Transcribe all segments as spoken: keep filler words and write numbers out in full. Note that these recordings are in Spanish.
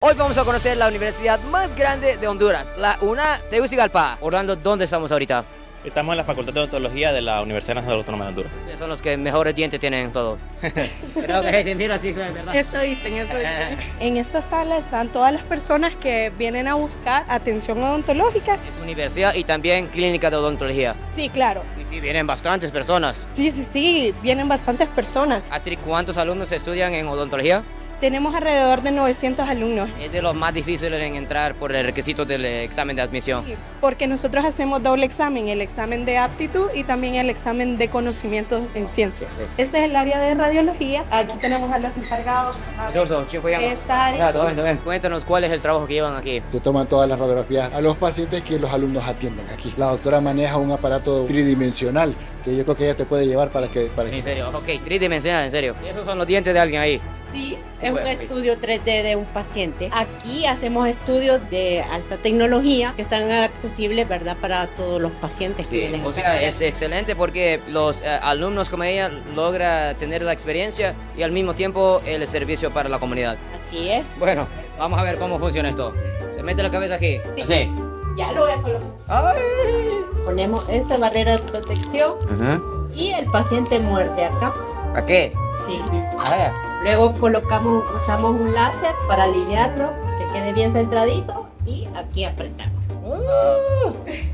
Hoy vamos a conocer la universidad más grande de Honduras, la UNA Tegucigalpa. Orlando, ¿dónde estamos ahorita? Estamos en la Facultad de Odontología de la Universidad Nacional Autónoma de Honduras. Ustedes son los que mejores dientes tienen todos. Creo que se mira así, ¿verdad? Eso dicen, eso dicen. En esta sala están todas las personas que vienen a buscar atención odontológica. Es universidad y también clínica de odontología. Sí, claro. Y sí, vienen bastantes personas. Sí, sí, sí, vienen bastantes personas. Astrid, ¿cuántos alumnos estudian en odontología? Tenemos alrededor de novecientos alumnos. Es de los más difíciles en entrar por el requisito del examen de admisión. Sí, porque nosotros hacemos doble examen, el examen de aptitud y también el examen de conocimientos en ciencias. Sí. Este es el área de radiología. Aquí tenemos a los encargados. Esta área. Cuéntanos cuál es el trabajo que llevan aquí. Se toman todas las radiografías a los pacientes que los alumnos atienden aquí. La doctora maneja un aparato tridimensional que yo creo que ella te puede llevar para que... Para en serio, ok, tridimensional, en serio. ¿Y esos son los dientes de alguien ahí? Sí, es un estudio tres D de un paciente. Aquí hacemos estudios de alta tecnología que están accesibles, ¿verdad?, para todos los pacientes que sí, vienen. O sea, es excelente porque los eh, alumnos como ella logra tener la experiencia y al mismo tiempo el servicio para la comunidad. Así es. Bueno, vamos a ver cómo funciona esto. Se mete la cabeza aquí. Sí. Así. Ya lo voy a colocar. ¡Ay! Ponemos esta barrera de protección uh-huh. y el paciente muerde acá. ¿A qué? Sí. A ver. Luego colocamos, usamos un láser para alinearlo, que quede bien centradito y aquí apretamos. Uh,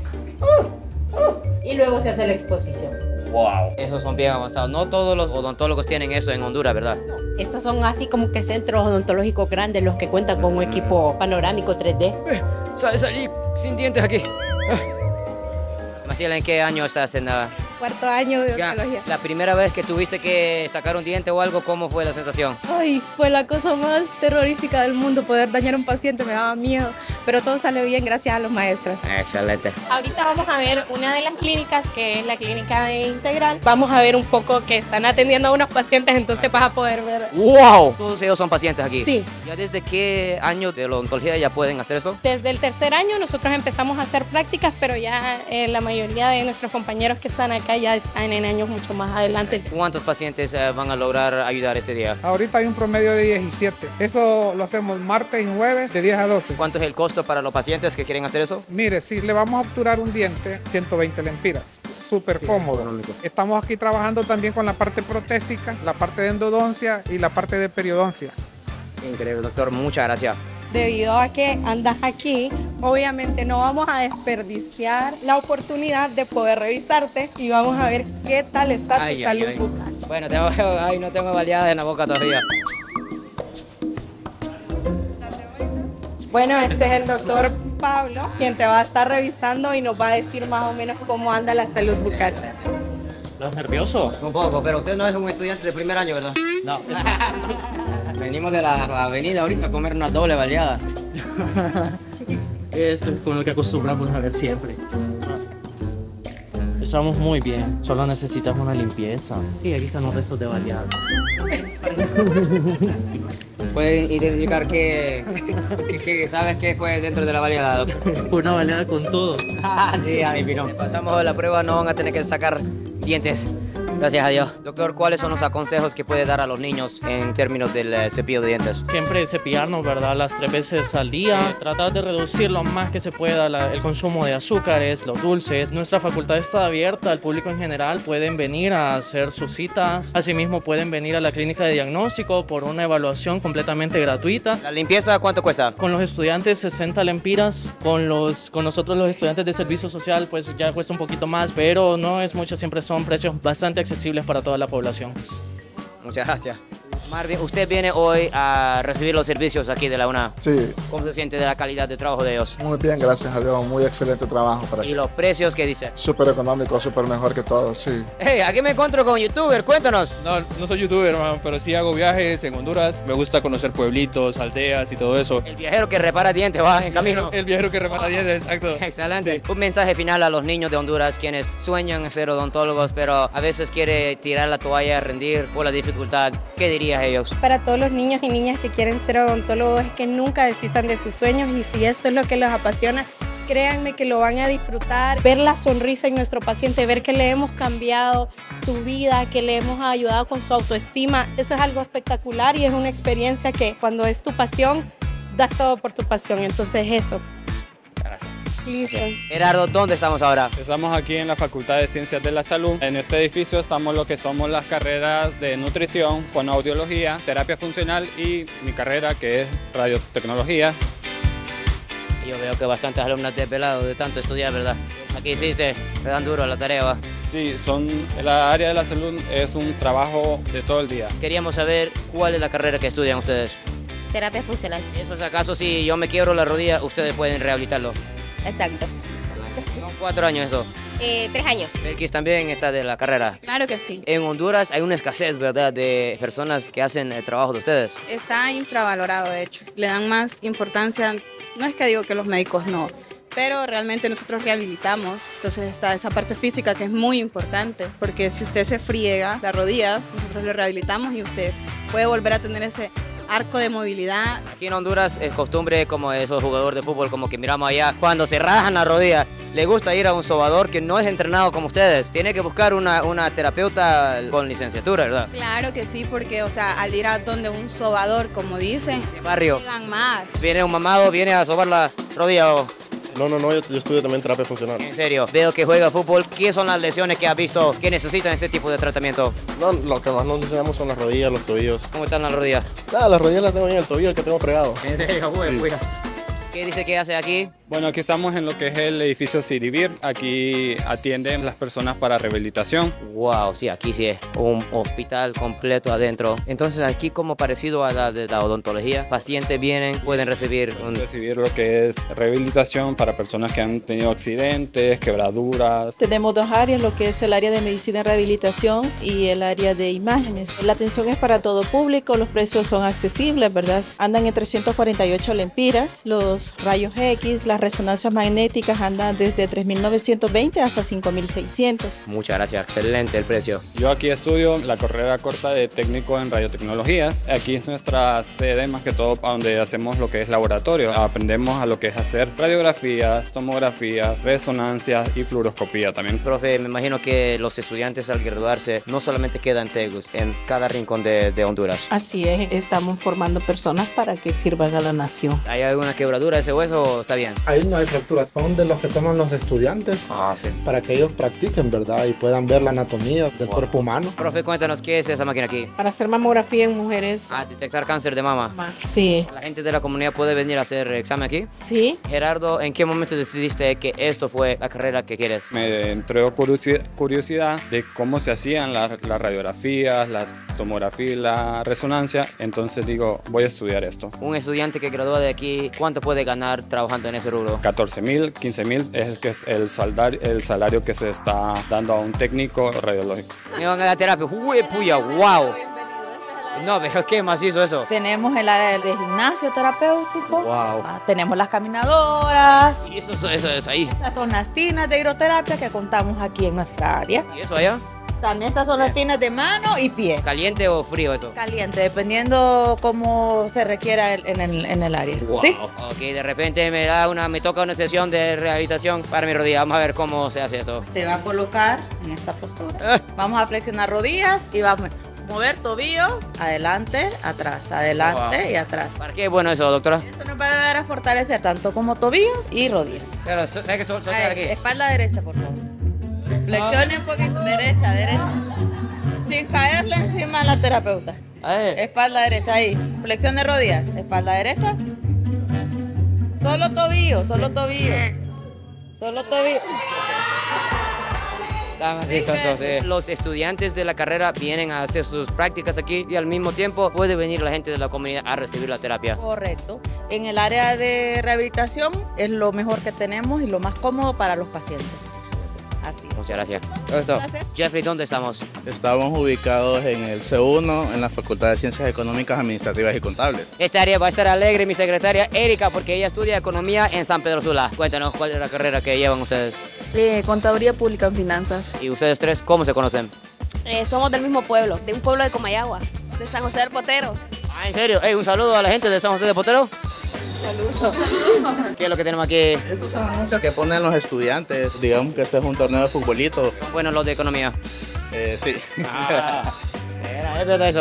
uh, uh, y luego se hace la exposición. Wow. Esos son bien avanzados. No todos los odontólogos tienen eso en Honduras, ¿verdad? No. Estos son así como que centros odontológicos grandes los que cuentan con un equipo panorámico tres D. Eh, sal, salí sin dientes aquí. Maciela, ¿en qué año estás en la...? Cuarto año de odontología. La primera vez que tuviste que sacar un diente o algo, ¿cómo fue la sensación? Ay, fue la cosa más terrorífica del mundo. Poder dañar a un paciente me daba miedo, pero todo salió bien gracias a los maestros. Excelente. Ahorita vamos a ver una de las clínicas, que es la clínica de Integral. Vamos a ver un poco que están atendiendo a unos pacientes, entonces vas a poder ver. ¡Wow! Todos ellos son pacientes aquí. Sí. ¿Ya desde qué año de la odontología ya pueden hacer eso? Desde el tercer año nosotros empezamos a hacer prácticas, pero ya eh, la mayoría de nuestros compañeros que están acá ya están en años mucho más adelante. ¿Cuántos pacientes eh, van a lograr ayudar este día? Ahorita hay un promedio de diecisiete. Eso lo hacemos martes y jueves de diez a doce. ¿Cuánto es el costo para los pacientes que quieren hacer eso? Mire, si le vamos a obturar un diente, ciento veinte lempiras. Súper cómodo. Estamos aquí trabajando también con la parte protésica, la parte de endodoncia y la parte de periodoncia. Increíble, doctor. Muchas gracias. Debido a que andas aquí, obviamente no vamos a desperdiciar la oportunidad de poder revisarte y vamos a ver qué tal está ay, tu ay, salud ay. bucal. Bueno, tengo, ay, no tengo baleadas en la boca todavía. Bueno, este es el doctor Pablo, quien te va a estar revisando y nos va a decir más o menos cómo anda la salud bucal. ¿Estás nervioso? Un poco, pero usted no es un estudiante de primer año, ¿verdad? No. Venimos de la avenida ahorita a comer una doble baleada. Esto es con lo que acostumbramos a ver siempre. Estamos muy bien, solo necesitamos una limpieza. Sí, aquí están los restos de baleada. ¿Pueden identificar qué, qué, qué, sabes qué fue dentro de la baleada, doctor? Una baleada con todo. Ah, sí, adivino. Pasamos la prueba, no van a tener que sacar dientes. Gracias a Dios. Doctor, ¿cuáles son los consejos que puede dar a los niños en términos del eh, cepillo de dientes? Siempre cepillarnos, ¿verdad?, las tres veces al día. Tratar de reducir lo más que se pueda la, el consumo de azúcares, los dulces. Nuestra facultad está abierta al público en general. Pueden venir a hacer sus citas. Asimismo, pueden venir a la clínica de diagnóstico por una evaluación completamente gratuita. ¿La limpieza cuánto cuesta? Con los estudiantes sesenta lempiras. Con, los, con nosotros los estudiantes de servicio social pues ya cuesta un poquito más, pero no es mucho. Siempre son precios bastante accesibles para toda la población. Muchas gracias. Marvin, usted viene hoy a recibir los servicios aquí de la UNA. Sí. ¿Cómo se siente de la calidad de trabajo de ellos? Muy bien, gracias a Dios. Muy excelente trabajo para ¿Y los precios qué dice? Súper económico, súper mejor que todo, sí. Hey, aquí me encuentro con un youtuber, cuéntanos. No, no soy youtuber, hermano, pero sí hago viajes en Honduras. Me gusta conocer pueblitos, aldeas y todo eso. El viajero que repara dientes va en camino. El viajero que repara dientes, exacto. Excelente. Sí. Un mensaje final a los niños de Honduras quienes sueñan ser odontólogos, pero a veces quiere tirar la toalla, rendir por la dificultad. ¿Qué dirías a ellos? Para todos los niños y niñas que quieren ser odontólogos es que nunca desistan de sus sueños y si esto es lo que los apasiona, créanme que lo van a disfrutar. Ver la sonrisa en nuestro paciente, ver que le hemos cambiado su vida, que le hemos ayudado con su autoestima, eso es algo espectacular y es una experiencia que cuando es tu pasión das todo por tu pasión, entonces eso. Gracias. Listo. Gerardo, ¿dónde estamos ahora? Estamos aquí en la Facultad de Ciencias de la Salud. En este edificio estamos lo que somos las carreras de nutrición, fonoaudiología, terapia funcional y mi carrera que es radiotecnología. Yo veo que bastantes alumnas desvelados de tanto estudiar, ¿verdad? Aquí sí se le dan duro a la tarea, ¿va? Sí, son, la área de la salud es un trabajo de todo el día. Queríamos saber cuál es la carrera que estudian ustedes. Terapia funcional. ¿Eso es acaso si yo me quiebro la rodilla, ustedes pueden rehabilitarlo? Exacto. Son cuatro años eso. Eh, tres años. X también está de la carrera. Claro que sí. En Honduras hay una escasez, ¿verdad?, de personas que hacen el trabajo de ustedes. Está infravalorado, de hecho. Le dan más importancia, no es que digo que los médicos no, pero realmente nosotros rehabilitamos. Entonces está esa parte física que es muy importante, porque si usted se friega la rodilla, nosotros le rehabilitamos y usted puede volver a tener ese arco de movilidad. Aquí en Honduras es costumbre, como esos jugadores de fútbol, como que miramos allá, cuando se rajan la rodilla, le gusta ir a un sobador que no es entrenado como ustedes. Tiene que buscar una, una terapeuta con licenciatura, ¿verdad? Claro que sí, porque, o sea, al ir a donde un sobador, como dicen, de barrio, llegan más. Viene un mamado, viene a sobar la rodilla o... No, no, no, yo, yo estudio también terapia funcional. En serio, veo que juega fútbol. ¿Qué son las lesiones que has visto que necesitan ese tipo de tratamiento? No, lo que más nos enseñamos son las rodillas, los tobillos. ¿Cómo están las rodillas? Nada, las rodillas las tengo bien, el tobillo el que tengo fregado. En serio, güey, sí. ¿Qué dice que hace aquí? Bueno, aquí estamos en lo que es el edificio Sirivir. Aquí atienden las personas para rehabilitación. Wow, sí, aquí sí es un hospital completo adentro. Entonces aquí, como parecido a la de la odontología, pacientes vienen, pueden recibir un... recibir lo que es rehabilitación para personas que han tenido accidentes, quebraduras. Tenemos dos áreas, lo que es el área de medicina y rehabilitación y el área de imágenes. La atención es para todo público, los precios son accesibles, ¿verdad? Andan en trescientos cuarenta y ocho lempiras, los rayos X, las resonancias magnéticas andan desde tres mil novecientos veinte hasta cinco mil seiscientos. Muchas gracias, excelente el precio. Yo aquí estudio la carrera corta de técnico en radiotecnologías. Aquí es nuestra sede más que todo donde hacemos lo que es laboratorio. Aprendemos a lo que es hacer radiografías, tomografías, resonancias y fluoroscopía también. Profe, me imagino que los estudiantes al graduarse no solamente quedan en Tegus, en cada rincón de, de Honduras. Así es, estamos formando personas para que sirvan a la nación. ¿Hay alguna quebradura de ese hueso o está bien? Ahí no hay fracturas, son de los que toman los estudiantes ah, sí. para que ellos practiquen, ¿verdad? Y puedan ver la anatomía del wow. cuerpo humano. Profe, cuéntanos, ¿qué es esa máquina aquí? Para hacer mamografía en mujeres. Ah, detectar cáncer de mama. Sí. ¿La gente de la comunidad puede venir a hacer examen aquí? Sí. Gerardo, ¿en qué momento decidiste que esto fue la carrera que quieres? Me entró curiosidad de cómo se hacían las, las radiografías, las tomografías, la resonancia. Entonces digo, voy a estudiar esto. Un estudiante que gradúa de aquí, ¿cuánto puede ganar trabajando en ese rubro? catorce mil, quince mil es, que es el, salario, el salario que se está dando a un técnico radiológico. Me van a dar terapia. ¡Uy, puya! ¡Wow! No, pero qué macizo eso. Tenemos el área de gimnasio terapéutico. Wow. Ah, tenemos las caminadoras. ¿Y eso, eso es ahí? Estas son las tinas de hidroterapia que contamos aquí en nuestra área. ¿Y eso allá? También estas son las tinas de mano y pie. ¿Caliente o frío eso? Caliente, dependiendo cómo se requiera en el, en el área. Wow. ¿Sí? Ok, de repente me da una, me toca una sesión de rehabilitación para mi rodilla. Vamos a ver cómo se hace esto. Se va a colocar en esta postura. Vamos a flexionar rodillas y vamos a mover tobillos, adelante, atrás, adelante wow. y atrás. ¿Para qué es bueno eso, doctora? Eso nos va a ayudar a fortalecer tanto como tobillos y rodillas. Pero, ¿hay que sol soltar aquí? Espalda derecha, por favor. Flexione un poquito, derecha, derecha. Sin caerle encima a la terapeuta. Espalda derecha, ahí. Flexión de rodillas, espalda derecha. Solo tobillo, solo tobillo. Solo tobillo. Sí, sí, sí. Los estudiantes de la carrera vienen a hacer sus prácticas aquí y al mismo tiempo puede venir la gente de la comunidad a recibir la terapia. Correcto. En el área de rehabilitación es lo mejor que tenemos y lo más cómodo para los pacientes. Así. Muchas gracias. Esto. Jeffrey, ¿dónde estamos? Estamos ubicados en el C uno, en la Facultad de Ciencias Económicas, Administrativas y Contables. Esta área va a estar alegre mi secretaria Erika porque ella estudia Economía en San Pedro Sula. Cuéntanos, ¿cuál es la carrera que llevan ustedes? Eh, Contaduría Pública en Finanzas. ¿Y ustedes tres cómo se conocen? Eh, somos del mismo pueblo, de un pueblo de Comayagua, de San José del Potero. Ah, ¿en serio? Hey, un saludo a la gente de San José del Potero. Saludos. ¿Qué es lo que tenemos aquí? Estos son anuncios que ponen los estudiantes. Digamos que este es un torneo de futbolito. Bueno, los de economía. Eh, sí. Ah, era, es verdad eso.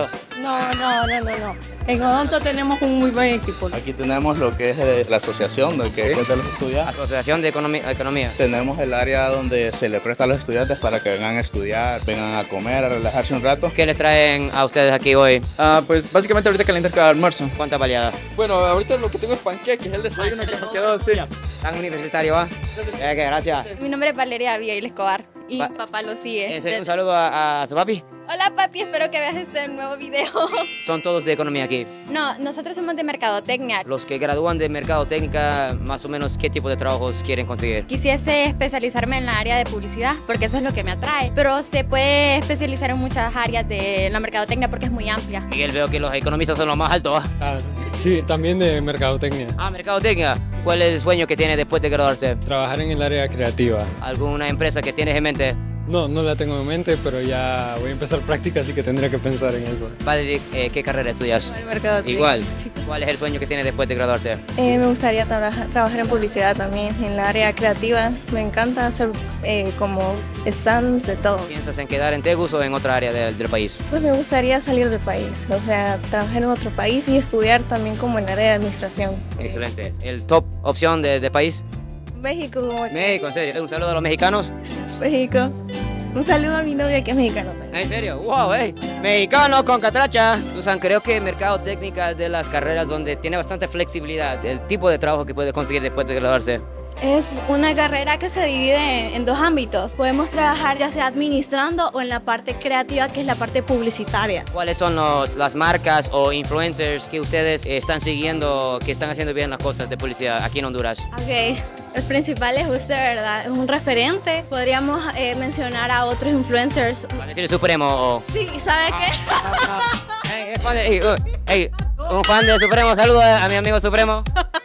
No, no, no, no, no. En Odonto tenemos un muy buen equipo. Aquí tenemos lo que es eh, la asociación de que ¿Sí? de los estudiantes. Asociación de Economía. Economía. Tenemos el área donde se le presta a los estudiantes para que vengan a estudiar, vengan a comer, a relajarse un rato. ¿Qué les traen a ustedes aquí hoy? Ah, pues básicamente ahorita calentar cada almuerzo. ¿Cuántas baleadas? Bueno, ahorita lo que tengo es panqueque, es el desayuno que me quedó así. ¿Tan universitario, va? Eh, que gracias. Mi nombre es Valeria Abigail Escobar y Va- mi papá lo sigue. Eh, un saludo a, a su papi. Hola papi, espero que veas este nuevo video. Son todos de economía aquí. No, nosotros somos de mercadotecnia. Los que gradúan de mercadotecnia, más o menos, ¿qué tipo de trabajos quieren conseguir? Quisiese especializarme en la área de publicidad porque eso es lo que me atrae, pero se puede especializar en muchas áreas de la mercadotecnia porque es muy amplia. Miguel, veo que los economistas son los más altos, ¿va? Ah, sí, también de mercadotecnia. Ah, mercadotecnia. ¿Cuál es el sueño que tiene después de graduarse? Trabajar en el área creativa. ¿Alguna empresa que tienes en mente? No, no la tengo en mente, pero ya voy a empezar práctica, así que tendría que pensar en eso. Valerie, eh, ¿qué carrera estudias? Mercadotecnia. Igual. ¿Cuál es el sueño que tienes después de graduarse? Eh, me gustaría trabajar, trabajar en publicidad también, en la área creativa. Me encanta hacer eh, como stands de todo. ¿Piensas en quedar en Tegus o en otra área del, del país? Pues me gustaría salir del país, o sea, trabajar en otro país y estudiar también como en el área de administración. Excelente. ¿El top opción de, de país? México. como- México, en serio. Un saludo a los mexicanos. México. Un saludo a mi novia que es mexicana. ¿En serio? ¡Wow! ¡Ey! Mexicano con catracha. Susan, creo que mercadotecnia es de las carreras donde tiene bastante flexibilidad. El tipo de trabajo que puede conseguir después de graduarse. Es una carrera que se divide en dos ámbitos. Podemos trabajar ya sea administrando o en la parte creativa, que es la parte publicitaria. ¿Cuáles son los, las marcas o influencers que ustedes están siguiendo, que están haciendo bien las cosas de publicidad aquí en Honduras? Ok, el principal es usted, ¿verdad? Es un referente. Podríamos eh, mencionar a otros influencers. ¿Valentín Supremo o...? Sí, ¿sabe qué? Ey, es fan de- ey, uh, ey, un fan de Supremo, saluda a mi amigo Supremo.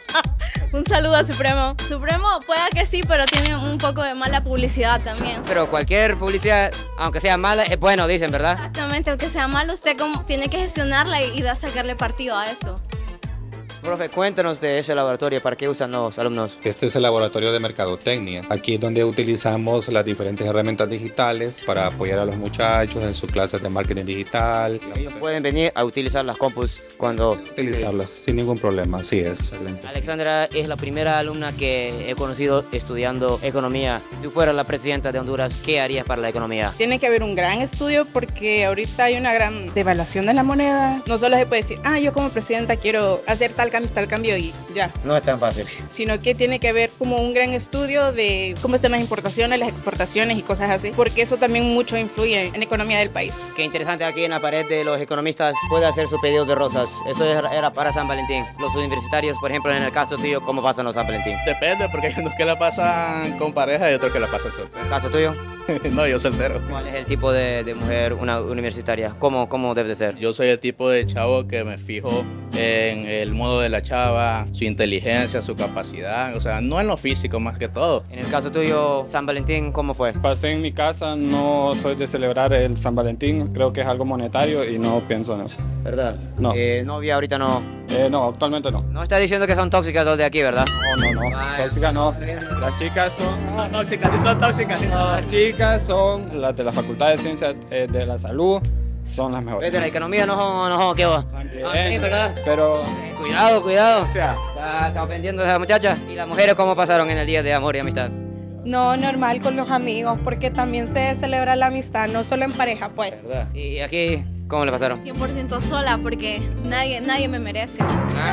Un saludo a Supremo. Supremo pueda que sí, pero tiene un poco de mala publicidad también. Pero cualquier publicidad, aunque sea mala, es bueno, dicen, ¿verdad? Exactamente, aunque sea malo, usted como tiene que gestionarla y, y da sacarle partido a eso. Profe, cuéntanos de ese laboratorio, ¿para qué usan los alumnos? Este es el laboratorio de mercadotecnia. Aquí es donde utilizamos las diferentes herramientas digitales para apoyar a los muchachos en sus clases de marketing digital. Ellos pueden venir a utilizar las compus cuando... Utilizarlas sin ningún problema, así es. Alexandra es la primera alumna que he conocido estudiando economía. Si tú fueras la presidenta de Honduras, ¿qué harías para la economía? Tiene que haber un gran estudio porque ahorita hay una gran devaluación de la moneda. No solo se puede decir, ah, yo como presidenta quiero hacer tal cambio, tal cambio y ya. No es tan fácil. Sino que tiene que haber como un gran estudio de cómo están las importaciones, las exportaciones y cosas así, porque eso también mucho influye en la economía del país. Qué interesante, aquí en la pared de los economistas puede hacer su pedido de rosas. Eso era para San Valentín. Los universitarios, por ejemplo, en el caso tuyo, ¿cómo pasan los San Valentín? Depende, porque hay unos que la pasan con pareja y otros que la pasan soltero. ¿Caso tuyo? No, yo soltero. ¿Cuál es el tipo de, de mujer una universitaria? ¿Cómo, ¿Cómo debe de ser? Yo soy el tipo de chavo que me fijo en el modo de la chava, su inteligencia, su capacidad, o sea, no en lo físico más que todo. En el caso tuyo, San Valentín, ¿cómo fue? Pasé en mi casa, no soy de celebrar el San Valentín, creo que es algo monetario y no pienso en eso. ¿Verdad? No. Eh, novia ahorita no. Eh, no, actualmente no. No está diciendo que son tóxicas los de aquí, ¿verdad? No, no, no. Tóxicas no. Las chicas son... No, tóxicas, son tóxicas. Las chicas son las de la Facultad de Ciencias eh, de la Salud, son las mejores. De la economía no son, no son, ¿qué va? Ah, sí, ¿verdad? Pero... Eh, cuidado, cuidado. O sea... Está, está ofendiendo a esa muchacha. ¿Y las mujeres cómo pasaron en el día de amor y amistad? No, normal con los amigos, porque también se celebra la amistad, no solo en pareja, pues. ¿Verdad? ¿Y aquí cómo le pasaron? cien por ciento sola porque nadie, nadie me merece.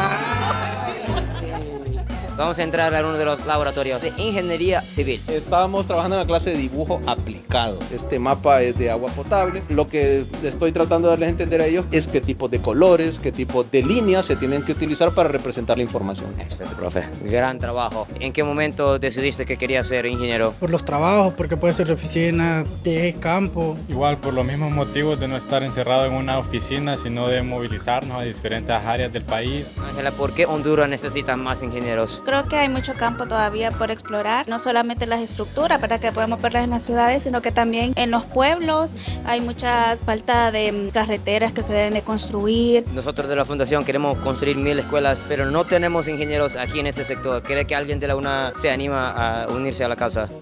Vamos a entrar a uno de los laboratorios de ingeniería civil. Estábamos trabajando en la clase de dibujo aplicado. Este mapa es de agua potable. Lo que estoy tratando de darles a entender a ellos es qué tipo de colores, qué tipo de líneas se tienen que utilizar para representar la información. Excelente, profe. Gran trabajo. ¿En qué momento decidiste que querías ser ingeniero? Por los trabajos, porque puede ser de oficina, de campo. Igual por los mismos motivos de no estar encerrado en una oficina, sino de movilizarnos a diferentes áreas del país. Ángela, ¿por qué Honduras necesita más ingenieros? Creo que hay mucho campo todavía por explorar, no solamente las estructuras para que podamos verlas en las ciudades, sino que también en los pueblos hay mucha falta de carreteras que se deben de construir. Nosotros de la Fundación queremos construir mil escuelas, pero no tenemos ingenieros aquí en este sector. ¿Cree que alguien de la U N A se anima a unirse a la causa?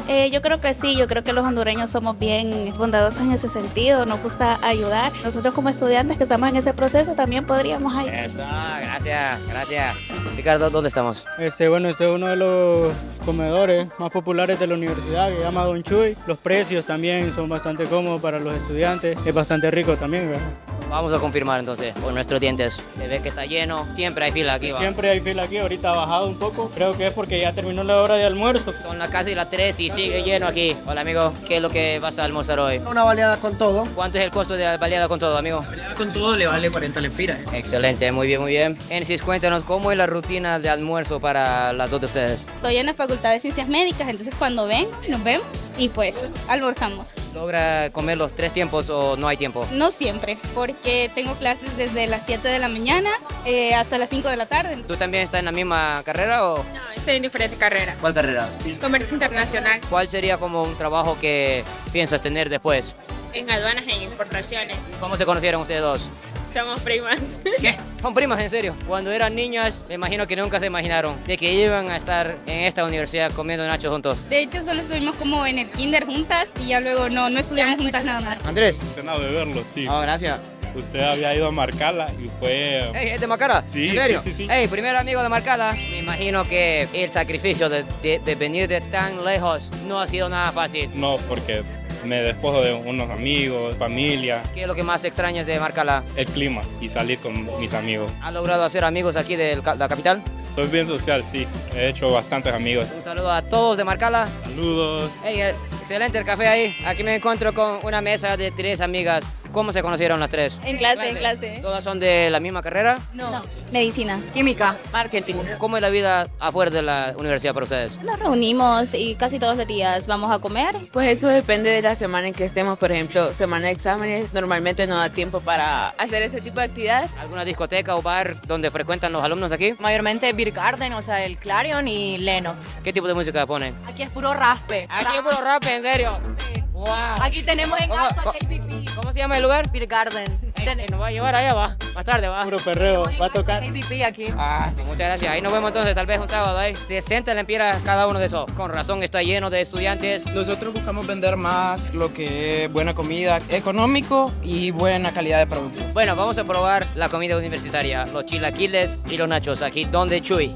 Eh, yo creo que sí, yo creo que los hondureños somos bien bondadosos en ese sentido, nos gusta ayudar. Nosotros como estudiantes que estamos en ese proceso también podríamos ayudar. Eso, gracias, gracias. Ricardo, ¿dónde estamos? Este, bueno, este es uno de los comedores más populares de la universidad, que se llama Don Chuy. Los precios también son bastante cómodos para los estudiantes, es bastante rico también, ¿verdad? Vamos a confirmar entonces con nuestros dientes. Se ve que está lleno, siempre hay fila aquí. ¿va? Siempre hay fila aquí, ahorita ha bajado un poco, creo que es porque ya terminó la hora de almuerzo. Son las casi las tres y sigue lleno aquí. Hola amigo, ¿qué es lo que vas a almorzar hoy? Una baleada con todo. ¿Cuánto es el costo de la baleada con todo, amigo? Baleada con todo le vale cuarenta lempiras. Excelente, muy bien, muy bien. Ensis, cuéntanos cómo es la rutina de almuerzo para las dos de ustedes. Estoy en la Facultad de Ciencias Médicas, entonces cuando ven, nos vemos y pues almorzamos. ¿Logra comer los tres tiempos o no hay tiempo? No siempre, porque tengo clases desde las siete de la mañana eh, hasta las cinco de la tarde. ¿Tú también estás en la misma carrera o...? No, estoy en diferente carrera. ¿Cuál carrera? Comercio internacional. ¿Cuál sería como un trabajo que piensas tener después? En aduanas e importaciones. ¿Cómo se conocieron ustedes dos? Somos primas. ¿Qué? ¿Son primas, en serio? Cuando eran niñas, me imagino que nunca se imaginaron de que iban a estar en esta universidad comiendo nachos juntos. De hecho, solo estuvimos como en el kinder juntas y ya luego no, no estudiamos juntas nada más. Andrés. Emocionado de verlo, sí. Oh, gracias. Usted había ido a Marcala y fue... Ey, ¿es de Marcala? Sí, ¿En serio? sí, sí, sí. Ey, primer amigo de Marcala. Me imagino que el sacrificio de, de, de venir de tan lejos no ha sido nada fácil. No, porque me despojo de unos amigos, familia. ¿Qué es lo que más extrañas de Marcala? El clima y salir con mis amigos. ¿Has logrado hacer amigos aquí de la capital? Soy bien social, sí. He hecho bastantes amigos. Un saludo a todos de Marcala. Saludos. Hey, excelente el café ahí. Aquí me encuentro con una mesa de tres amigas. ¿Cómo se conocieron las tres? En clase, en clase. ¿Todas son de la misma carrera? No. no. Medicina, química, marketing. ¿Cómo es la vida afuera de la universidad para ustedes? Nos reunimos y casi todos los días vamos a comer. Pues eso depende de la semana en que estemos. Por ejemplo, semana de exámenes, normalmente no da tiempo para hacer ese tipo de actividades. ¿Alguna discoteca o bar donde frecuentan los alumnos aquí? Mayormente Beer Garden, o sea, el Clarion y Lennox. ¿Qué tipo de música ponen? Aquí es puro raspe. Aquí es puro raspe, en serio. Wow. Aquí tenemos en ¿Cómo, Alfa cómo, K P P. ¿Cómo se llama el lugar? Beer Garden. Hey, nos va a llevar allá, va. Más tarde, va. Puro perreo, va a tocar. K P P aquí. Ah, muchas gracias. Ahí nos vemos entonces, tal vez un sábado, ahí. sesenta lempiras cada uno de esos. Con razón está lleno de estudiantes. Nosotros buscamos vender más lo que es buena comida, económico y buena calidad de producto. Bueno, vamos a probar la comida universitaria, los chilaquiles y los nachos aquí, donde Chuy.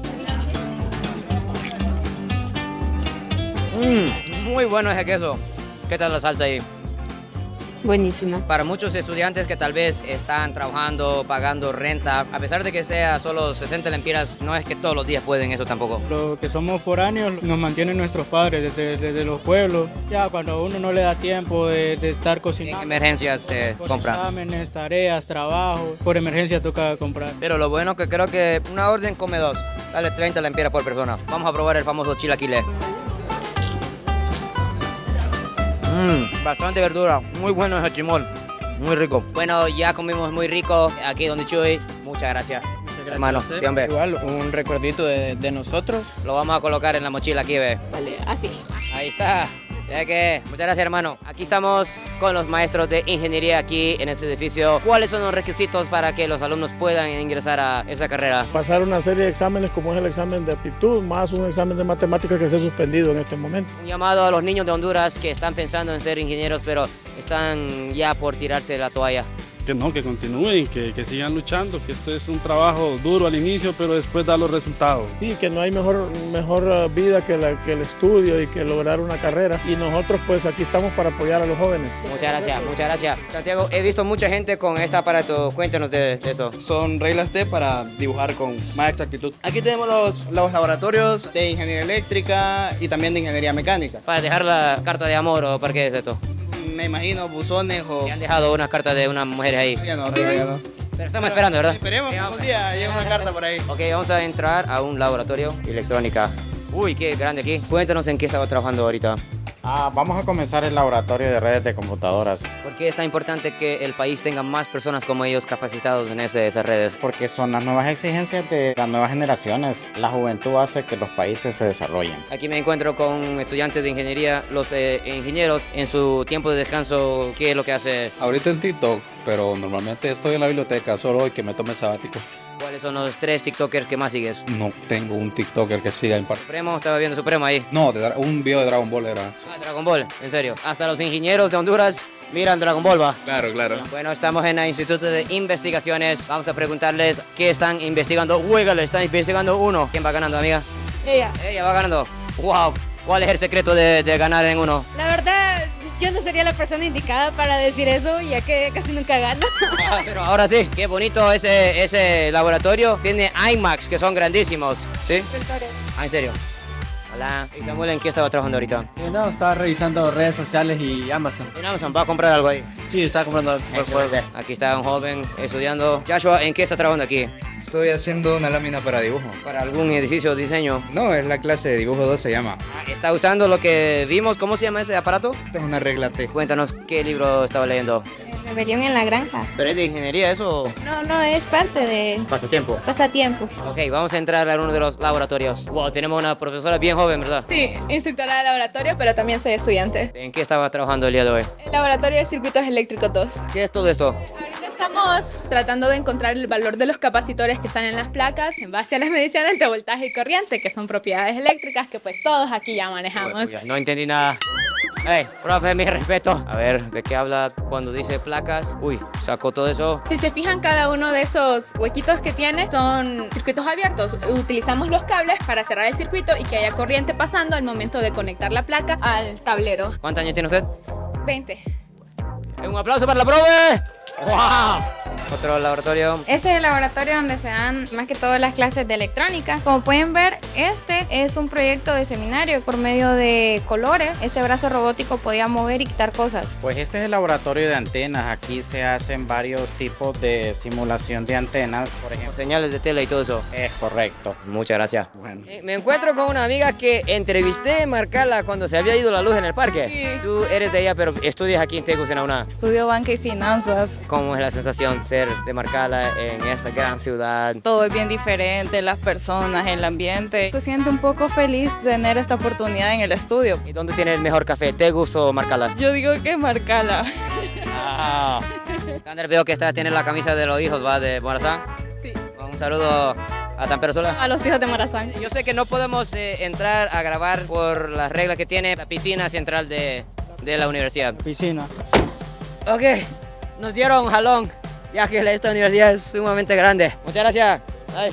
Mmm, muy bueno ese queso. ¿Qué tal la salsa ahí? Buenísima. Para muchos estudiantes que tal vez están trabajando, pagando renta, a pesar de que sea solo sesenta lempiras, no es que todos los días pueden eso tampoco. Los que somos foráneos nos mantienen nuestros padres desde, desde los pueblos. Ya cuando a uno no le da tiempo de, de estar cocinando. ¿En emergencias se por compran? Exámenes, tareas, trabajo. Por emergencia toca comprar. Pero lo bueno que creo que una orden come dos. Sale treinta lempiras por persona. Vamos a probar el famoso chilaquile. Mmm, bastante verdura, muy bueno ese chimol, muy rico. Bueno, ya comimos muy rico aquí donde Chuy. Muchas gracias. Muchas gracias, hermano. ¿Sí, hombre? Igual, un recuerdito de, de nosotros. Lo vamos a colocar en la mochila aquí, ve. Vale, así. Ahí está. Ya que, muchas gracias, hermano. Aquí estamos con los maestros de ingeniería aquí en este edificio. ¿Cuáles son los requisitos para que los alumnos puedan ingresar a esa carrera? Pasar una serie de exámenes como es el examen de aptitud, más un examen de matemáticas que se ha suspendido en este momento. Un llamado a los niños de Honduras que están pensando en ser ingenieros, pero están ya por tirarse la toalla. Que no, que continúen, que, que sigan luchando, que esto es un trabajo duro al inicio, pero después da los resultados. Y que no hay mejor, mejor vida que, la, que el estudio y que lograr una carrera. Y nosotros pues aquí estamos para apoyar a los jóvenes. Muchas gracias, muchas gracias. Santiago, he visto mucha gente con este aparato. Cuéntanos de, de esto. Son reglas T para dibujar con más exactitud. Aquí tenemos los, los laboratorios de ingeniería eléctrica y también de ingeniería mecánica. ¿Para dejar la carta de amor o para qué es esto? Me imagino buzones o... ¿Te han dejado unas cartas de unas mujeres ahí? Ya no, ya no. Pero estamos esperando, ¿verdad? Esperemos que algún día llegue una carta por ahí. Ok, vamos a entrar a un laboratorio de electrónica. Uy, qué grande aquí. Cuéntanos en qué estaba trabajando ahorita. Ah, vamos a comenzar el laboratorio de redes de computadoras. ¿Por qué es tan importante que el país tenga más personas como ellos capacitados en ese, esas redes? Porque son las nuevas exigencias de las nuevas generaciones. La juventud hace que los países se desarrollen. Aquí me encuentro con estudiantes de ingeniería. Los eh, ingenieros en su tiempo de descanso, ¿qué es lo que hace? Ahorita en TikTok, pero normalmente estoy en la biblioteca, solo hoy que me tome sabático. ¿Cuáles son los tres TikTokers que más sigues? No tengo un TikToker que siga en parte. Supremo, estaba viendo Supremo ahí. No, de Dra- un video de Dragon Ball era. Ah, Dragon Ball, en serio. Hasta los ingenieros de Honduras miran Dragon Ball, va. Claro, claro. Bueno, estamos en el Instituto de Investigaciones. Vamos a preguntarles qué están investigando. Huégale, están investigando uno. ¿Quién va ganando, amiga? Ella. Ella va ganando. Wow. ¿Cuál es el secreto de, de ganar en uno? La verdad, yo no sería la persona indicada para decir eso, ya que casi nunca gano. Ah, pero ahora sí, qué bonito ese, ese laboratorio. Tiene iMacs que son grandísimos. ¿Sí? Ah, en serio. Hola. ¿Y Samuel en qué estaba trabajando ahorita? Eh, no, estaba revisando redes sociales y Amazon. En Amazon, ¿va a comprar algo ahí? Sí, estaba comprando Excelente. Aquí está un joven estudiando. Joshua, ¿en qué está trabajando aquí? Estoy haciendo una lámina para dibujo. ¿Para algún edificio o diseño? No, es la clase de dibujo dos, se llama. Ah, ¿está usando lo que vimos? ¿Cómo se llama ese aparato? Esta es una regla T. Cuéntanos qué libro estaba leyendo. Rebelión en la granja. ¿Pero es de ingeniería eso? No, no, es parte de Pasatiempo. pasatiempo. Ok, vamos a entrar a uno de los laboratorios. Wow, tenemos una profesora bien joven, ¿verdad? Sí, instructora de laboratorio, pero también soy estudiante. ¿En qué estaba trabajando el día de hoy? El laboratorio de circuitos eléctricos dos. ¿Qué es todo esto? Ahorita estamos tratando de encontrar el valor de los capacitores que están en las placas en base a las mediciones de voltaje y corriente, que son propiedades eléctricas que pues todos aquí ya manejamos. No entendí nada. Hey, profe, mi respeto. A ver, ¿de qué habla cuando dice placas? Uy, sacó todo eso. Si se fijan, cada uno de esos huequitos que tiene son circuitos abiertos. Utilizamos los cables para cerrar el circuito y que haya corriente pasando al momento de conectar la placa al tablero. ¿Cuántos años tiene usted? veinte. Un aplauso para la profe. ¡Wow! Otro laboratorio. Este es el laboratorio donde se dan más que todo las clases de electrónica. Como pueden ver, este es un proyecto de seminario por medio de colores. Este brazo robótico podía mover y quitar cosas. Pues este es el laboratorio de antenas. Aquí se hacen varios tipos de simulación de antenas, por ejemplo. Señales de tele y todo eso. Es correcto. Muchas gracias. Bueno. Eh, Me encuentro con una amiga que entrevisté en Marcala cuando se había ido la luz en el parque. Sí. Tú eres de ella, pero estudias aquí en Tegucigalpa. Estudio banca y finanzas. ¿Cómo es la sensación ser de Marcala en esta gran ciudad? Todo es bien diferente, las personas, el ambiente. Se siente un poco feliz tener esta oportunidad en el estudio. ¿Y dónde tiene el mejor café? ¿Tegus o Marcala? Yo digo que Marcala. Ah. Sandra, veo que esta tiene la camisa de los hijos, ¿va? De Morazán. Sí. Un saludo a San Pedro Sula. A los hijos de Morazán. Yo sé que no podemos eh, entrar a grabar por las reglas que tiene la piscina central de, de la universidad. Piscina. Ok, nos dieron un jalón, ya que esta universidad es sumamente grande. Muchas gracias. Ay.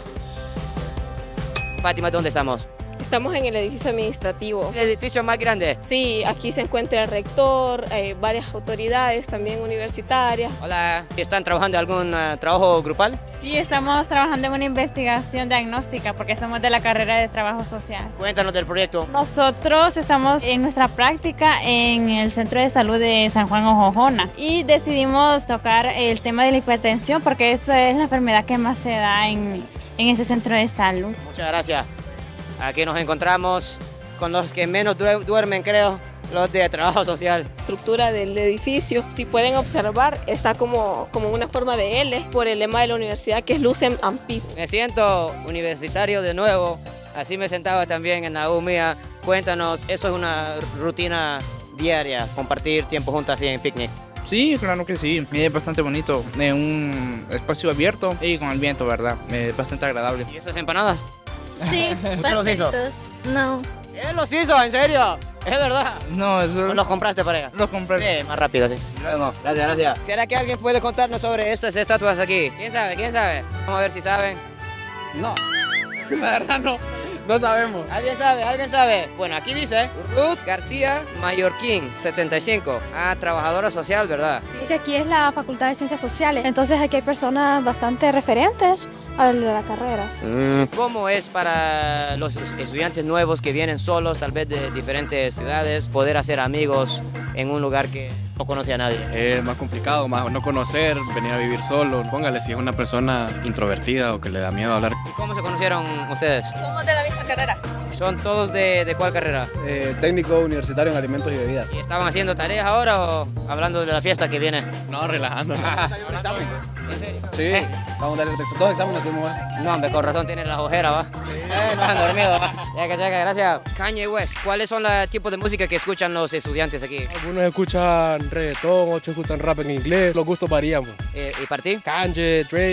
Fátima, ¿dónde estamos? Estamos en el edificio administrativo. ¿El edificio más grande? Sí, aquí se encuentra el rector, eh, varias autoridades también universitarias. Hola, ¿están trabajando en algún uh, trabajo grupal? Sí, estamos trabajando en una investigación diagnóstica porque somos de la carrera de trabajo social. Cuéntanos del proyecto. Nosotros estamos en nuestra práctica en el Centro de Salud de San Juan Ojojona y decidimos tocar el tema de la hipertensión porque eso es la enfermedad que más se da en, en ese centro de salud. Muchas gracias. Aquí nos encontramos con los que menos duermen, creo, los de trabajo social. La estructura del edificio, si pueden observar, está como, como una forma de L por el lema de la universidad que es Lucem and Peace. Me siento universitario de nuevo, así me sentaba también en la U mía. Cuéntanos, eso es una rutina diaria, compartir tiempo juntos así en picnic. Sí, claro que sí. Es bastante bonito. Es un espacio abierto y con el viento, ¿verdad? Es bastante agradable. ¿Y esas empanadas? Sí, ¿Usted los hizo? No. ¿Él los hizo? ¿En serio? ¿Es verdad? No, eso... ¿O los compraste para ella? Los compré. Sí, más rápido, sí. Luego, gracias, gracias. ¿Será que alguien puede contarnos sobre estas estatuas aquí? ¿Quién sabe? ¿Quién sabe? Vamos a ver si saben. No, la verdad no. No sabemos. ¿Alguien sabe? ¿Alguien sabe? Bueno, aquí dice Ruth García Mallorquín, setenta y cinco. Ah, trabajadora social, ¿verdad? Es que aquí es la Facultad de Ciencias Sociales, entonces aquí hay personas bastante referentes a la carrera. Mm, ¿Cómo es para los estudiantes nuevos que vienen solos, tal vez de diferentes ciudades, poder hacer amigos en un lugar que no conoce a nadie? Es más complicado, más no conocer, venir a vivir solo. Póngale si es una persona introvertida o que le da miedo hablar. ¿Y cómo se conocieron ustedes? Somos de la misma carrera. ¿Son todos de, de cuál carrera? Eh, técnico universitario en alimentos y bebidas. ¿Y estaban haciendo tareas ahora o hablando de la fiesta que viene? No, relajando. Ah, ¿Un examen? ¿En serio? Sí, ¿Eh? vamos a dar dos exámenes. No, hombre, con razón tienen la ojera, va. Sí. Eh, no han dormido, va. Checa, checa, gracias. Kanye West, ¿cuáles son los tipos de música que escuchan los estudiantes aquí? Algunos escuchan reggaetón, otros escuchan rap en inglés. Los gustos varían. Eh, ¿Y para ti? Kanye, Drake.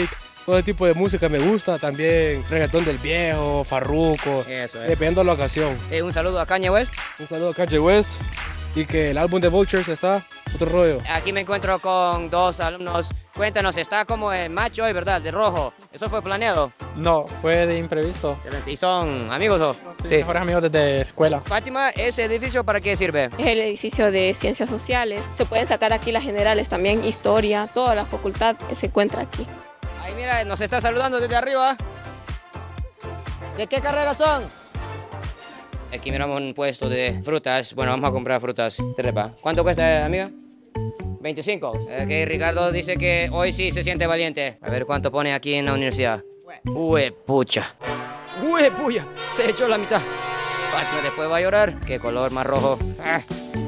todo ese tipo de música me gusta, también reggaetón del viejo, Farruko, Eso es. dependiendo de la ocasión. Eh, un saludo a Kanye West. Un saludo a Kanye West y que el álbum de Vultures está otro rollo. Aquí me encuentro con dos alumnos. Cuéntanos, está como el match hoy, ¿verdad? De rojo. ¿Eso fue planeado? No, fue de imprevisto. ¿Y son amigos o? Sí, mejores amigos desde la escuela. Fátima, ¿ese edificio para qué sirve? Es el edificio de Ciencias Sociales. Se pueden sacar aquí las generales también, Historia, toda la facultad se encuentra aquí. Ahí mira, nos está saludando desde arriba. ¿De qué carrera son? Aquí miramos un puesto de frutas. Bueno, vamos a comprar frutas. Trepa. ¿Cuánto cuesta, amiga? veinticinco. Ok, Ricardo dice que hoy sí se siente valiente. A ver cuánto pone aquí en la universidad. Uy, pucha. Uy, puya. Se echó la mitad. Fátima después va a llorar. ¿Qué color más rojo? Ah.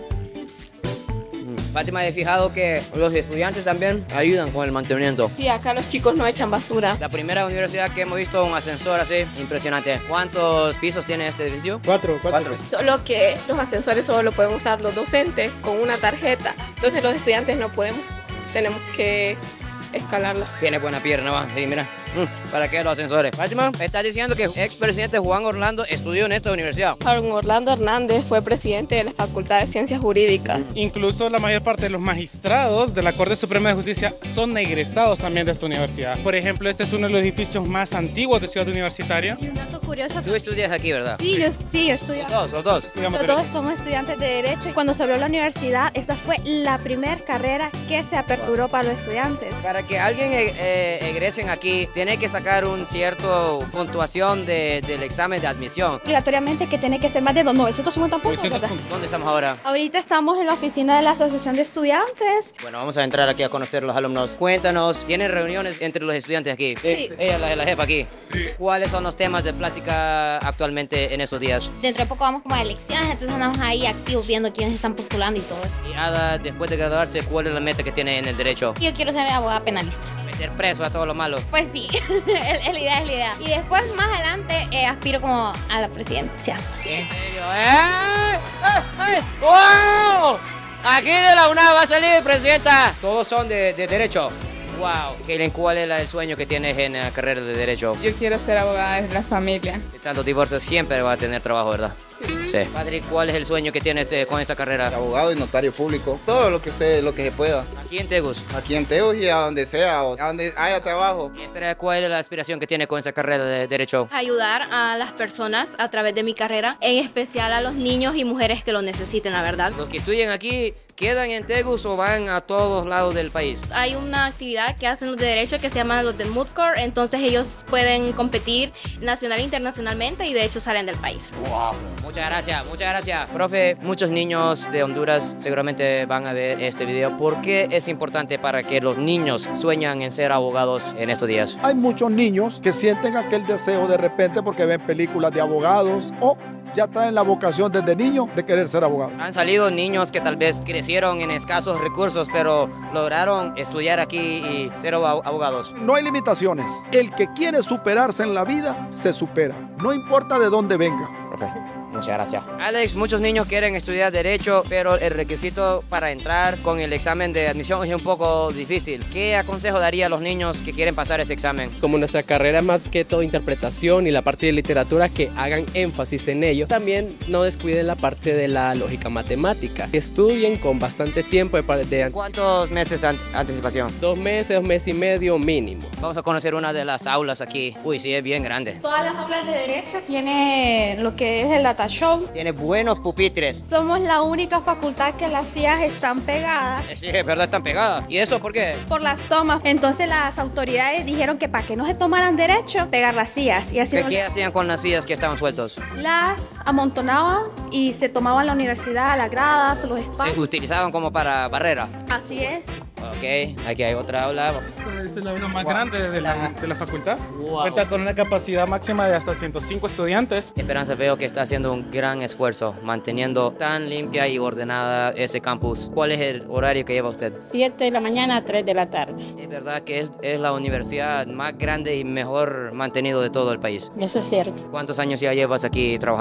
Fátima, he fijado que los estudiantes también ayudan con el mantenimiento. Sí, acá los chicos no echan basura. La primera universidad que hemos visto un ascensor así, impresionante. ¿Cuántos pisos tiene este edificio? Cuatro, cuatro. Solo que los ascensores solo lo pueden usar los docentes con una tarjeta. Entonces los estudiantes no podemos, tenemos que escalarla. Tiene buena pierna, va. Sí, mira. Mm, ¿Para qué los ascensores? Fátima, estás diciendo que expresidente Juan Orlando estudió en esta universidad. Juan Orlando Hernández fue presidente de la Facultad de Ciencias Jurídicas. Incluso la mayor parte de los magistrados de la Corte Suprema de Justicia son egresados también de esta universidad. Por ejemplo, este es uno de los edificios más antiguos de Ciudad Universitaria. Y un dato curioso. Tú estudias aquí, ¿verdad? Sí, yo, sí, yo estudio. Los dos, los dos. Los dos somos estudiantes de Derecho y cuando se abrió la universidad, esta fue la primera carrera que se aperturó para los estudiantes. Para que alguien eh, egresen aquí, tiene que sacar un cierto puntuación de, del examen de admisión. Obligatoriamente que tiene que ser más de novecientos cincuenta puntos, ¿verdad? ¿Dónde estamos ahora? Ahorita estamos en la oficina de la Asociación de Estudiantes. Bueno, vamos a entrar aquí a conocer a los alumnos. Cuéntanos, ¿tienen reuniones entre los estudiantes aquí? Sí. Ella es la, la jefa aquí. Sí. ¿Cuáles son los temas de plática actualmente en estos días? Dentro de poco vamos como a elecciones, entonces andamos ahí activos viendo quiénes están postulando y todo eso. Y Ada, después de graduarse, ¿cuál es la meta que tiene en el derecho? Yo quiero ser abogada penalista. Meter preso a todo lo malo. Pues sí, es la idea, es la idea. Y después, más adelante, eh, aspiro como a la presidencia. ¿En serio? ¡Eh! ¡Eh! ¡Eh! ¡Wow! Aquí de la UNAM va a salir presidenta. Todos son de, de derecho. Wow. Kaylen, ¿cuál es el sueño que tienes en la carrera de derecho? Yo quiero ser abogada de la familia. De tantos divorcios siempre va a tener trabajo, ¿verdad? Sí. Padre, ¿cuál es el sueño que tienes este, con esa carrera? Abogado y notario público. Todo lo que esté, lo que se pueda. Aquí en Tegus. Aquí en Tegus y a donde sea, o a donde haya trabajo. ¿Y esta, cuál es la aspiración que tiene con esa carrera de derecho? Ayudar a las personas a través de mi carrera, en especial a los niños y mujeres que lo necesiten, la verdad. Los que estudian aquí, ¿quedan en Tegus o van a todos lados del país? Hay una actividad que hacen los de derecho que se llama los de Moot Court, entonces ellos pueden competir nacional e internacionalmente y de hecho salen del país. Wow. Muchas gracias, muchas gracias. Profe, muchos niños de Honduras seguramente van a ver este video. ¿Por qué es importante para que los niños sueñan en ser abogados en estos días? Hay muchos niños que sienten aquel deseo de repente porque ven películas de abogados o ya traen la vocación desde niño de querer ser abogado. Han salido niños que tal vez crecieron en escasos recursos, pero lograron estudiar aquí y ser abogados. No hay limitaciones. El que quiere superarse en la vida, se supera. No importa de dónde venga. Profe, muchas gracias. Alex, muchos niños quieren estudiar Derecho, pero el requisito para entrar con el examen de admisión es un poco difícil. ¿Qué consejo daría a los niños que quieren pasar ese examen? Como nuestra carrera es más que todo interpretación y la parte de literatura, que hagan énfasis en ello. También no descuiden la parte de la lógica matemática. Estudien con bastante tiempo de... de ¿Cuántos meses de anticipación? Dos meses, dos meses y medio mínimo. Vamos a conocer una de las aulas aquí. Uy, sí, es bien grande. Todas las aulas de Derecho tienen lo que es el data show. Tiene buenos pupitres. Somos la única facultad que las sillas están pegadas. Sí, es verdad, están pegadas. ¿Y eso por qué? Por las tomas. Entonces las autoridades dijeron que para que no se tomaran derecho, pegar las sillas. Y así ¿Qué, ¿Qué hacían con las sillas que estaban sueltos? Las amontonaban y se tomaban la universidad, las gradas, los espacios. Se utilizaban como para barrera. Así es. Ok, aquí hay otra aula. Esta es la aula más wow. grande de la, de la facultad. Wow. Cuenta con una capacidad máxima de hasta ciento cinco estudiantes. Esperanza, veo que está haciendo un gran esfuerzo manteniendo tan limpia y ordenada ese campus. ¿Cuál es el horario que lleva usted? siete de la mañana a tres de la tarde. Es verdad que es, es la universidad más grande y mejor mantenido de todo el país. Eso es cierto. ¿Cuántos años ya llevas aquí trabajando?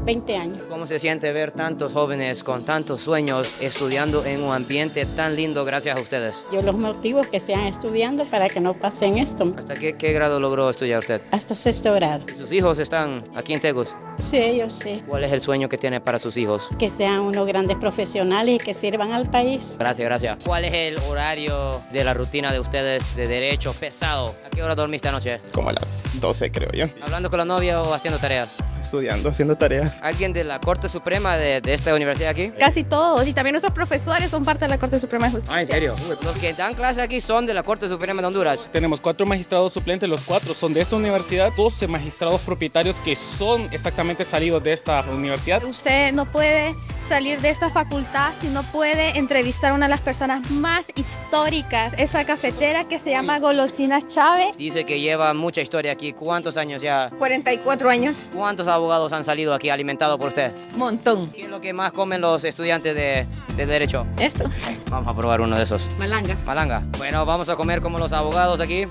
veinte años. ¿Cómo se siente ver tantos jóvenes con tantos sueños estudiando en un ambiente tan lindo gracias a ustedes? Yo los motivo que sean estudiando para que no pasen esto. ¿Hasta qué, qué grado logró estudiar usted? Hasta sexto grado. ¿Y sus hijos están aquí en Tegus? Sí, ellos sí. ¿Cuál es el sueño que tiene para sus hijos? Que sean unos grandes profesionales y que sirvan al país. Gracias, gracias. ¿Cuál es el horario de la rutina de ustedes de derecho pesado? ¿A qué hora dormiste anoche? Como a las doce, creo yo. ¿Hablando con la novia o haciendo tareas? Estudiando, haciendo tareas. ¿Alguien de la Corte Suprema de, de esta universidad aquí? Casi todos, y también nuestros profesores son parte de la Corte Suprema de Justicia. Ah, ¿en serio? Los que dan clase aquí son de la Corte Suprema de Honduras. Tenemos cuatro magistrados suplentes, los cuatro son de esta universidad, doce magistrados propietarios que son exactamente salidos de esta universidad. Usted no puede salir de esta facultad si no puede entrevistar a una de las personas más históricas, esta cafetera que se llama Golosinas Chávez. Dice que lleva mucha historia aquí. ¿Cuántos años ya? cuarenta y cuatro años. ¿Cuántos abogados han salido aquí alimentados por usted? Montón. ¿Qué es lo que más comen los estudiantes de, de Derecho? Esto. Vamos a probar uno de esos. Malanga. Malanga. Bueno, vamos a comer como los abogados aquí.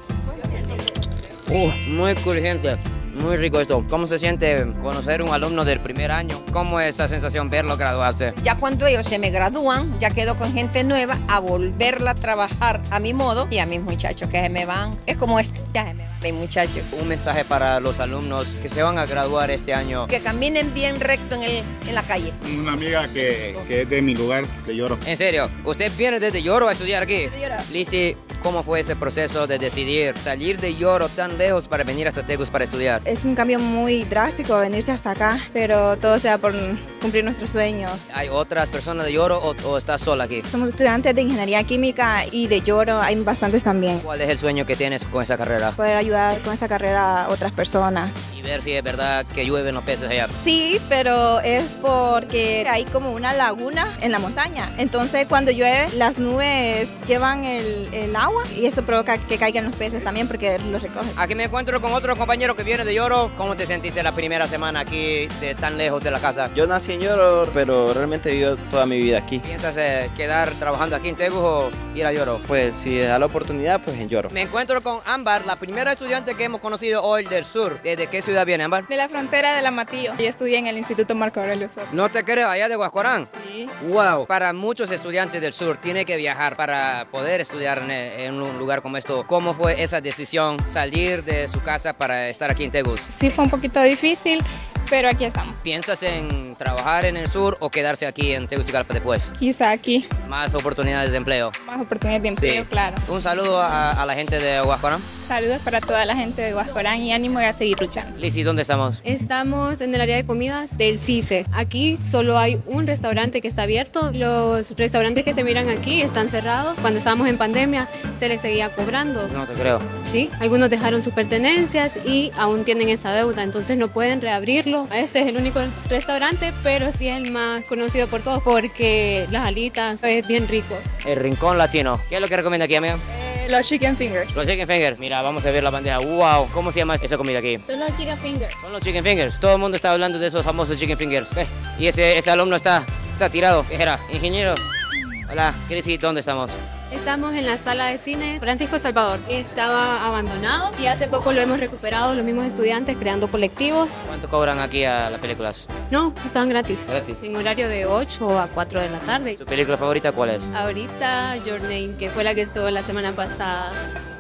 Uh, muy crujiente. Muy rico esto. ¿Cómo se siente conocer un alumno del primer año? ¿Cómo es esa sensación verlo graduarse? Ya cuando ellos se me gradúan, ya quedo con gente nueva a volverla a trabajar a mi modo y a mis muchachos que se me van. Es como este, ya se me van mis muchachos. Un mensaje para los alumnos que se van a graduar este año. Que caminen bien recto en, el, en la calle. Una amiga que, que es de mi lugar, de Lloro. ¿En serio? ¿Usted viene desde Lloro a estudiar aquí? De Lloro. Lizzy, ¿cómo fue ese proceso de decidir salir de Lloro tan lejos para venir hasta Tegus para estudiar? Es un cambio muy drástico venirse hasta acá, pero todo sea por cumplir nuestros sueños. ¿Hay otras personas de Lloro o, o estás sola aquí? Somos estudiantes de ingeniería química y de Lloro hay bastantes también. ¿Cuál es el sueño que tienes con esa carrera? Poder ayudar con esta carrera a otras personas. Y ver si es verdad que llueven los peces allá. Sí, pero es porque hay como una laguna en la montaña. Entonces cuando llueve las nubes llevan el, el agua y eso provoca que caigan los peces también porque los recogen. Aquí me encuentro con otro compañero que viene de Lloro. ¿Cómo te sentiste la primera semana aquí de tan lejos de la casa? Yo nací en Lloro, pero realmente vivo toda mi vida aquí. ¿Piensas eh, quedar trabajando aquí en Tegus o ir a Lloro? Pues si da la oportunidad, pues en Lloro. Me encuentro con Ámbar, la primera estudiante que hemos conocido hoy del sur. ¿Desde qué ciudad viene, Ámbar? De la frontera de La Matillo. Yo estudié en el Instituto Marco Aurelio Soto. No te creo, allá de Huascorán. Sí. Wow. Para muchos estudiantes del sur tiene que viajar para poder estudiar en, en un lugar como esto. ¿Cómo fue esa decisión salir de su casa para estar aquí en Tegus? Sí, fue un poquito difícil, pero aquí estamos. ¿Piensas en trabajar en el sur o quedarse aquí en Tegucigalpa después? Quizá aquí. Más oportunidades de empleo. Más oportunidades de empleo, sí. Claro. Un saludo a, a la gente de Huascorán. Saludos para toda la gente de Huascorán y ánimo a seguir luchando. Lizzy, ¿dónde estamos? Estamos en el área de comidas del CICE. Aquí solo hay un restaurante que está abierto. Los restaurantes que se miran aquí están cerrados. Cuando estábamos en pandemia se les seguía cobrando. No te creo. Sí, algunos dejaron sus pertenencias y aún tienen esa deuda, entonces no pueden reabrirlo. Este es el único restaurante, pero sí es el más conocido por todos porque las alitas es bien rico. El Rincón Latino. ¿Qué es lo que recomienda aquí, amiga? Eh, los chicken fingers. Los chicken fingers. Mira, vamos a ver la bandeja. Wow, ¿cómo se llama esa comida aquí? Son los chicken fingers. Son los chicken fingers. Todo el mundo está hablando de esos famosos chicken fingers. Eh, y ese, ese alumno está, está tirado. ¿Qué era? Ingeniero. Hola, ¿quieres decir dónde estamos? Estamos en la sala de cine Francisco Salvador. Estaba abandonado y hace poco lo hemos recuperado los mismos estudiantes creando colectivos. ¿Cuánto cobran aquí a las películas? No, estaban gratis. Gratis. En horario de ocho a cuatro de la tarde. ¿Tu película favorita cuál es? Ahorita Your Name, que fue la que estuvo la semana pasada.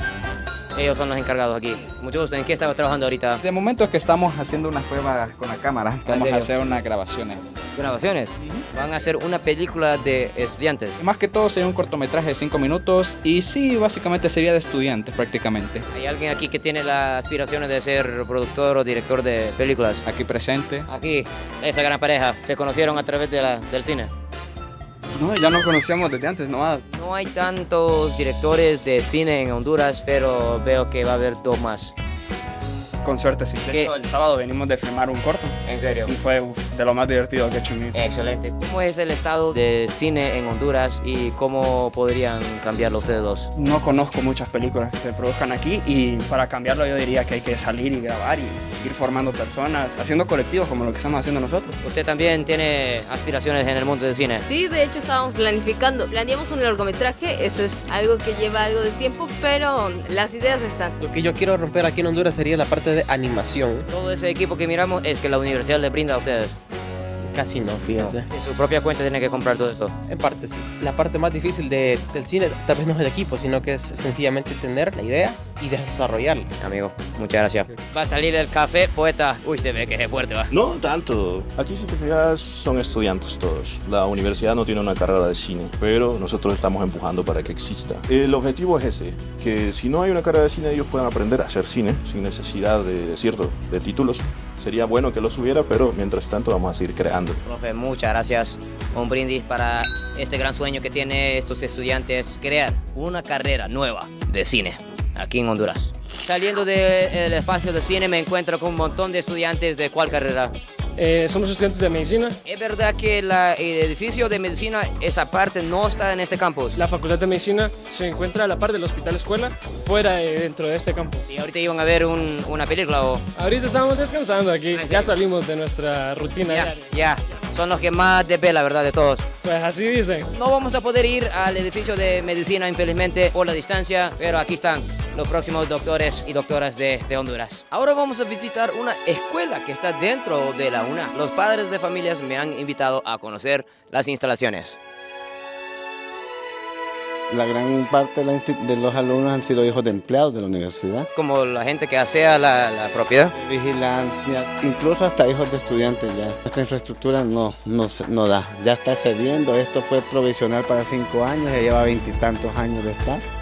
Ellos son los encargados aquí. Mucho gusto. ¿En qué estamos trabajando ahorita? De momento es que estamos haciendo unas pruebas con la cámara. Vamos a hacer unas grabaciones. ¿Grabaciones? Van a hacer una película de estudiantes. Más que todo sería un cortometraje de cinco minutos y sí, básicamente sería de estudiantes prácticamente. ¿Hay alguien aquí que tiene las aspiraciones de ser productor o director de películas? Aquí presente. Aquí, esa gran pareja. ¿Se conocieron a través de la, del cine? No, ya nos conocíamos desde antes nomás. No hay tantos directores de cine en Honduras, pero veo que va a haber dos más. Con suerte, sí. De hecho, el sábado venimos de filmar un corto. ¿En serio? Y fue uf, de lo más divertido que he hecho en mi vida. Excelente. ¿Cómo es el estado de cine en Honduras y cómo podrían cambiarlo ustedes dos? No conozco muchas películas que se produzcan aquí y para cambiarlo yo diría que hay que salir y grabar y ir formando personas, haciendo colectivos como lo que estamos haciendo nosotros. ¿Usted también tiene aspiraciones en el mundo del cine? Sí, de hecho estábamos planificando. Planeamos un largometraje, eso es algo que lleva algo de tiempo, pero las ideas están. Lo que yo quiero romper aquí en Honduras sería la parte de animación. Todo ese equipo que miramos es que la universidad le brinda a ustedes. Casi no, fíjense. ¿De su propia cuenta tiene que comprar todo eso? En parte sí. La parte más difícil de, del cine tal vez no es el equipo, sino que es sencillamente tener la idea y desarrollarla. Amigo, muchas gracias. Va a salir el café poeta. Uy, se ve que es fuerte, va. No tanto. Aquí, si te fijas, son estudiantes todos. La universidad no tiene una carrera de cine, pero nosotros estamos empujando para que exista. El objetivo es ese, que si no hay una carrera de cine, ellos puedan aprender a hacer cine sin necesidad de, cierto, de títulos. Sería bueno que los hubiera, pero mientras tanto vamos a seguir creando. Profe, muchas gracias. Un brindis para este gran sueño que tienen estos estudiantes, crear una carrera nueva de cine aquí en Honduras. Saliendo del espacio de cine me encuentro con un montón de estudiantes. ¿De cuál carrera? Eh, somos estudiantes de medicina. ¿Es verdad que la, el edificio de medicina, esa parte, no está en este campus? La facultad de medicina se encuentra a la par del hospital escuela, fuera de, dentro de este campo. ¿Y ahorita iban a ver un, una película o...? Ahorita estamos descansando aquí, ya salimos de nuestra rutina ya, diaria. Ya, son los que más desvelan, ¿verdad? De todos. Pues así dicen. No vamos a poder ir al edificio de medicina, infelizmente, por la distancia, pero aquí están los próximos doctores y doctoras de, de Honduras. Ahora vamos a visitar una escuela que está dentro de la UNA. Los padres de familias me han invitado a conocer las instalaciones. La gran parte de los alumnos han sido hijos de empleados de la universidad. Como la gente que asea la, la propiedad. Vigilancia, incluso hasta hijos de estudiantes ya. Nuestra infraestructura no, no, no da, ya está cediendo. Esto fue provisional para cinco años, ya lleva veintitantos años de estar.